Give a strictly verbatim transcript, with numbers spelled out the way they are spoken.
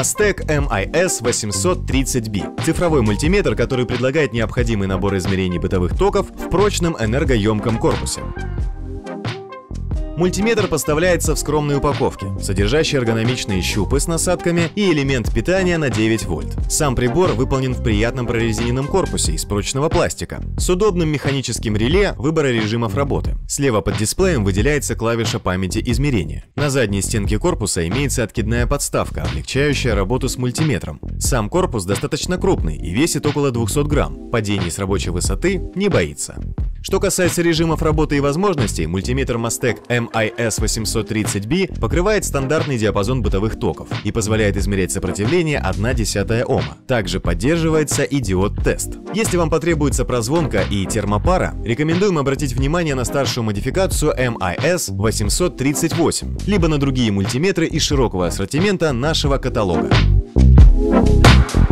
Mastec эм ай эс восемьсот тридцать би – цифровой мультиметр, который предлагает необходимый набор измерений бытовых токов в прочном энергоемком корпусе. Мультиметр поставляется в скромной упаковке, содержащей эргономичные щупы с насадками и элемент питания на девять вольт. Сам прибор выполнен в приятном прорезиненном корпусе из прочного пластика, с удобным механическим реле выбора режимов работы. Слева под дисплеем выделяется клавиша памяти измерения. На задней стенке корпуса имеется откидная подставка, облегчающая работу с мультиметром. Сам корпус достаточно крупный и весит около двухсот грамм. Падений с рабочей высоты не боится. Что касается режимов работы и возможностей, мультиметр Mastec эм ай эс восемьсот тридцать би покрывает стандартный диапазон бытовых токов и позволяет измерять сопротивление одна десятая ома. Также поддерживается и диод-тест. Если вам потребуется прозвонка и термопара, рекомендуем обратить внимание на старшую модификацию эм ай эс восемьсот тридцать восемь, либо на другие мультиметры из широкого ассортимента нашего каталога.